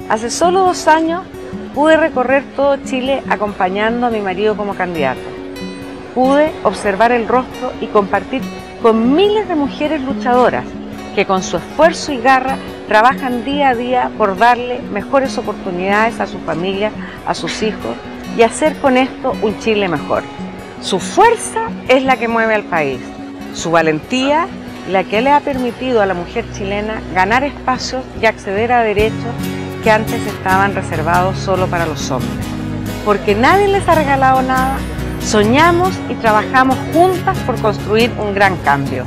Hace solo 2 años pude recorrer todo Chile acompañando a mi marido como candidato. Pude observar el rostro y compartir con miles de mujeres luchadoras que con su esfuerzo y garra trabajan día a día por darle mejores oportunidades a sus familias, a sus hijos y hacer con esto un Chile mejor. Su fuerza es la que mueve al país, su valentía la que le ha permitido a la mujer chilena ganar espacios y acceder a derechos que antes estaban reservados solo para los hombres. Porque nadie les ha regalado nada, soñamos y trabajamos juntas por construir un gran cambio.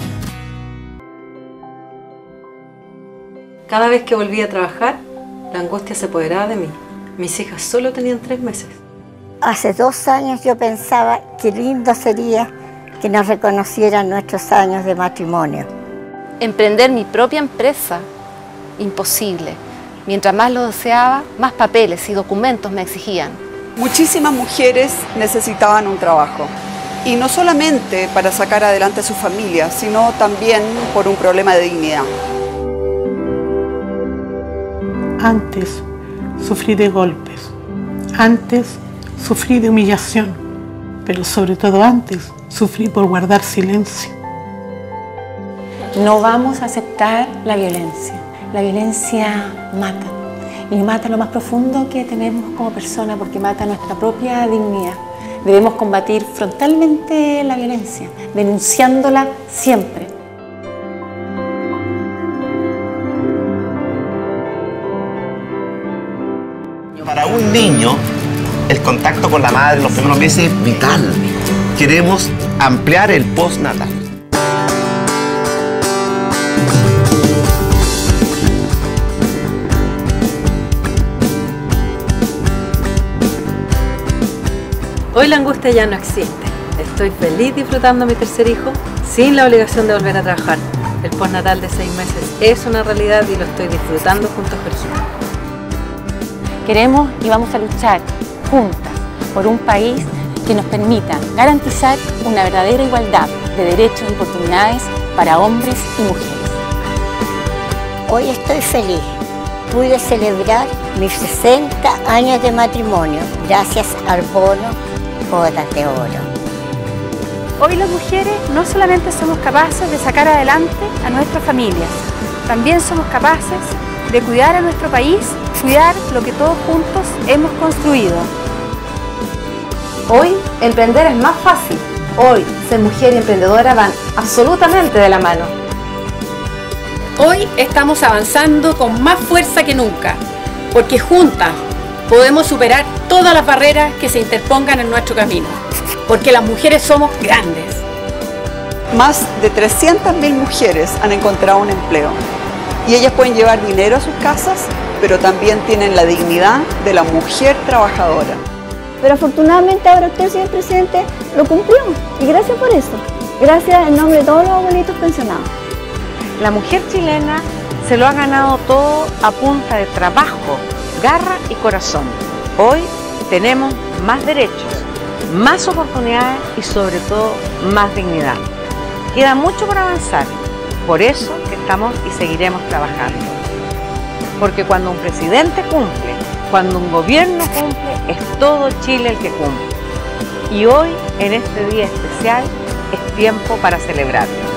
Cada vez que volví a trabajar, la angustia se apoderaba de mí. Mis hijas solo tenían 3 meses. Hace 2 años yo pensaba qué lindo sería que nos reconocieran nuestros años de matrimonio. Emprender mi propia empresa, imposible. Mientras más lo deseaba, más papeles y documentos me exigían. Muchísimas mujeres necesitaban un trabajo. Y no solamente para sacar adelante a su familia, sino también por un problema de dignidad. Antes sufrí de golpes, antes sufrí de humillación, pero sobre todo antes sufrí por guardar silencio. No vamos a aceptar la violencia. La violencia mata, y mata lo más profundo que tenemos como persona porque mata nuestra propia dignidad. Debemos combatir frontalmente la violencia, denunciándola siempre. Para un niño, el contacto con la madre en los primeros meses es vital. Queremos ampliar el postnatal. Hoy la angustia ya no existe. Estoy feliz disfrutando a mi tercer hijo sin la obligación de volver a trabajar. El postnatal de 6 meses es una realidad y lo estoy disfrutando junto a Jorge. Queremos y vamos a luchar juntas por un país que nos permita garantizar una verdadera igualdad de derechos y oportunidades para hombres y mujeres. Hoy estoy feliz. Pude celebrar mis 60 años de matrimonio gracias al bono Bodas de Oro. Hoy las mujeres no solamente somos capaces de sacar adelante a nuestras familias, también somos capaces de cuidar a nuestro país, cuidar lo que todos juntos hemos construido. Hoy, emprender es más fácil. Hoy, ser mujer y emprendedora van absolutamente de la mano. Hoy estamos avanzando con más fuerza que nunca, porque juntas podemos superar todas las barreras que se interpongan en nuestro camino, porque las mujeres somos grandes. Más de 300.000 mujeres han encontrado un empleo y ellas pueden llevar dinero a sus casas, pero también tienen la dignidad de la mujer trabajadora. Pero afortunadamente ahora usted, señor presidente, lo cumplió y gracias por eso. Gracias en nombre de todos los abuelitos pensionados. La mujer chilena se lo ha ganado todo a punta de trabajo, garra y corazón. Hoy tenemos más derechos, más oportunidades y sobre todo más dignidad. Queda mucho por avanzar, por eso que estamos y seguiremos trabajando. Porque cuando un presidente cumple, cuando un gobierno cumple, es todo Chile el que cumple. Y hoy, en este día especial, es tiempo para celebrarlo.